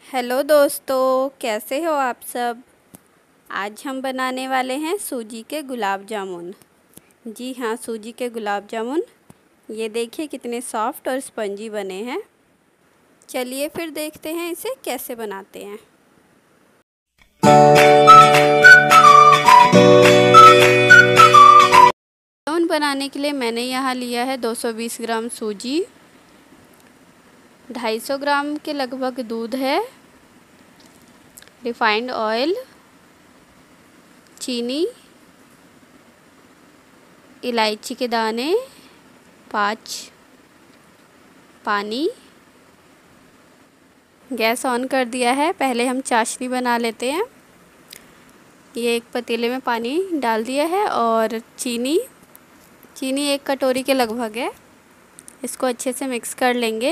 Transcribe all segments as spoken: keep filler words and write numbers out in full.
Hello दोस्तों, कैसे हो आप सब। आज हम बनाने वाले हैं सूजी के गुलाब जामुन। जी हाँ, सूजी के गुलाब जामुन। ये देखिए कितने सॉफ्ट और स्पंजी बने हैं। चलिए फिर देखते हैं इसे कैसे बनाते हैं। जामुन बनाने के लिए मैंने यहाँ लिया है दो सौ बीस ग्राम सूजी, दो सौ पचास ग्राम के लगभग दूध है, रिफाइंड ऑयल, चीनी, इलायची के दाने, पाँच, पानी। गैस ऑन कर दिया है। पहले हम चाशनी बना लेते हैं। ये एक पतीले में पानी डाल दिया है और चीनी चीनी एक कटोरी के लगभग है। इसको अच्छे से मिक्स कर लेंगे।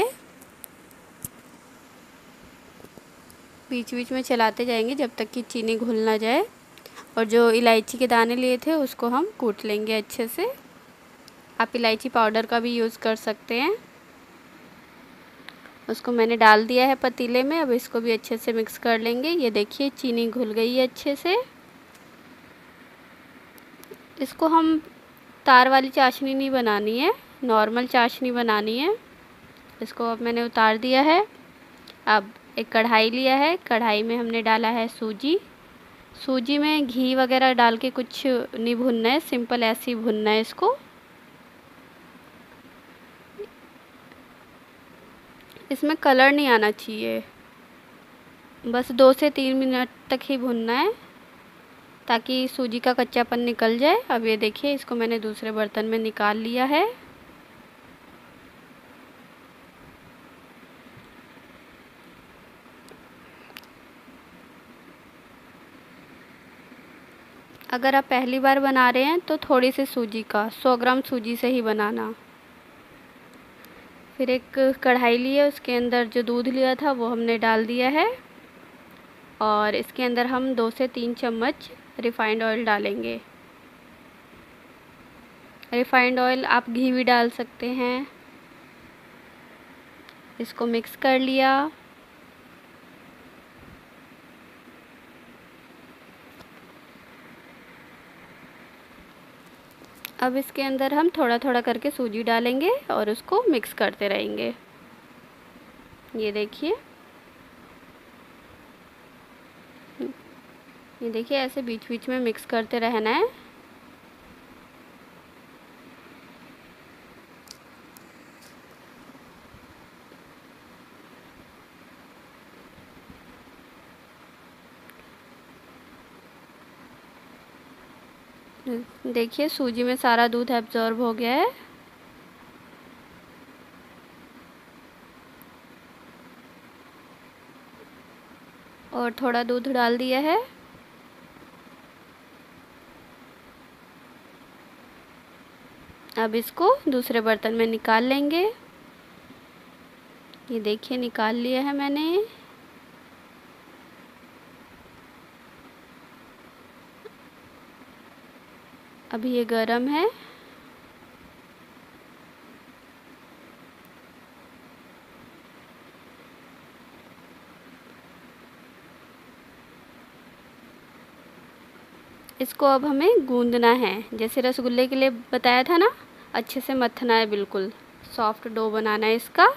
बीच बीच में चलाते जाएंगे जब तक कि चीनी घुल ना जाए। और जो इलायची के दाने लिए थे उसको हम कूट लेंगे अच्छे से। आप इलायची पाउडर का भी यूज़ कर सकते हैं। उसको मैंने डाल दिया है पतीले में। अब इसको भी अच्छे से मिक्स कर लेंगे। ये देखिए चीनी घुल गई है अच्छे से। इसको हम तार वाली चाशनी नहीं बनानी है, नॉर्मल चाशनी बनानी है। इसको अब मैंने उतार दिया है। अब एक कढ़ाई लिया है। कढ़ाई में हमने डाला है सूजी। सूजी में घी वगैरह डाल के कुछ नहीं भुनना है, सिंपल ऐसे ही भुनना है इसको। इसमें कलर नहीं आना चाहिए, बस दो से तीन मिनट तक ही भुनना है ताकि सूजी का कच्चापन निकल जाए। अब ये देखिए इसको मैंने दूसरे बर्तन में निकाल लिया है। अगर आप पहली बार बना रहे हैं तो थोड़ी सी सूजी का सौ ग्राम सूजी से ही बनाना। फिर एक कढ़ाई ली है, उसके अंदर जो दूध लिया था वो हमने डाल दिया है और इसके अंदर हम दो से तीन चम्मच रिफाइंड ऑयल डालेंगे। रिफाइंड ऑयल आप घी भी डाल सकते हैं। इसको मिक्स कर लिया। अब इसके अंदर हम थोड़ा थोड़ा करके सूजी डालेंगे और उसको मिक्स करते रहेंगे। ये देखिए ये देखिए ऐसे बीच बीच में मिक्स करते रहना है। देखिए सूजी में सारा दूध एब्जॉर्ब हो गया है। और थोड़ा दूध डाल दिया है। अब इसको दूसरे बर्तन में निकाल लेंगे। ये देखिए निकाल लिया है मैंने। अभी ये गरम है। इसको अब हमें गूंदना है, जैसे रसगुल्ले के लिए बताया था ना, अच्छे से मथना है, बिल्कुल सॉफ्ट डो बनाना है इसका।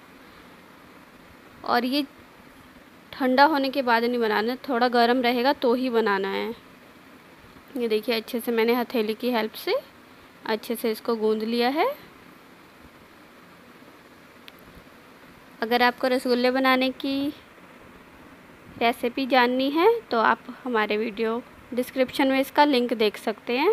और ये ठंडा होने के बाद नहीं बनाना, थोड़ा गर्म रहेगा तो ही बनाना है। ये देखिए अच्छे से मैंने हथेली की हेल्प से अच्छे से इसको गूंद लिया है। अगर आपको रसगुल्ले बनाने की रेसिपी जाननी है तो आप हमारे वीडियो डिस्क्रिप्शन में इसका लिंक देख सकते हैं।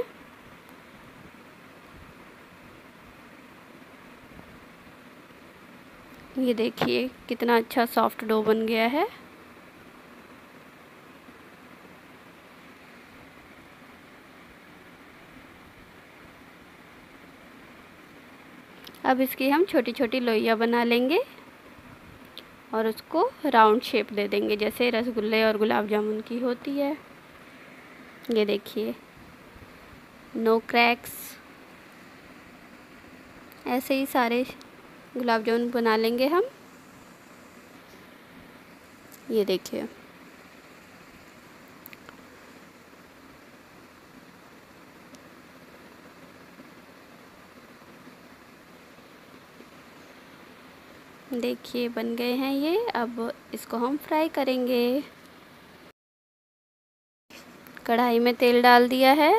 ये देखिए कितना अच्छा सॉफ्ट डो बन गया है। अब इसकी हम छोटी छोटी लोइयाँ बना लेंगे और उसको राउंड शेप दे देंगे जैसे रसगुल्ले और गुलाब जामुन की होती है। ये देखिए नो क्रैक्स। ऐसे ही सारे गुलाब जामुन बना लेंगे हम। ये देखिए। देखिए बन गए हैं ये। अब इसको हम फ्राई करेंगे। कढ़ाई में तेल डाल दिया है।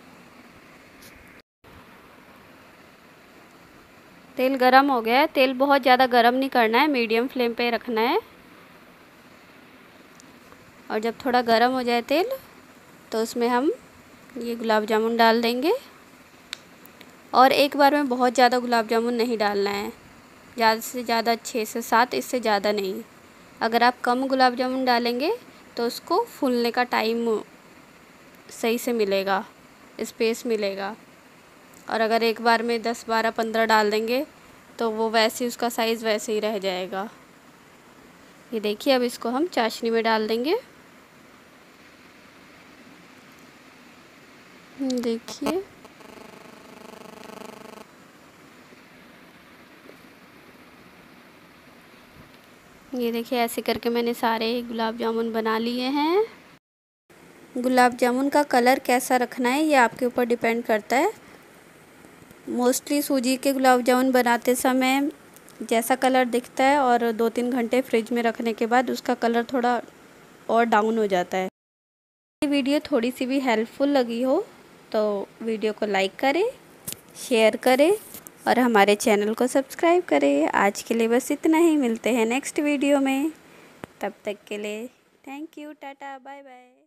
तेल गरम हो गया है। तेल बहुत ज़्यादा गरम नहीं करना है, मीडियम फ्लेम पे रखना है। और जब थोड़ा गरम हो जाए तेल, तो उसमें हम ये गुलाब जामुन डाल देंगे। और एक बार में बहुत ज़्यादा गुलाब जामुन नहीं डालना है, ज़्यादा से ज़्यादा छः से सात, इससे ज़्यादा नहीं। अगर आप कम गुलाब जामुन डालेंगे तो उसको फूलने का टाइम सही से मिलेगा, स्पेस मिलेगा। और अगर एक बार में दस बारह पंद्रह डाल देंगे तो वो वैसे ही उसका साइज़ वैसे ही रह जाएगा। ये देखिए, अब इसको हम चाशनी में डाल देंगे। देखिए ये देखिए, ऐसे करके मैंने सारे गुलाब जामुन बना लिए हैं। गुलाब जामुन का कलर कैसा रखना है ये आपके ऊपर डिपेंड करता है। मोस्टली सूजी के गुलाब जामुन बनाते समय जैसा कलर दिखता है और दो तीन घंटे फ्रिज में रखने के बाद उसका कलर थोड़ा और डाउन हो जाता है। ये वीडियो थोड़ी सी भी हेल्पफुल लगी हो तो वीडियो को लाइक करें, शेयर करें और हमारे चैनल को सब्सक्राइब करें। आज के लिए बस इतना ही, मिलते हैं नेक्स्ट वीडियो में। तब तक के लिए thank you, tata, bye bye.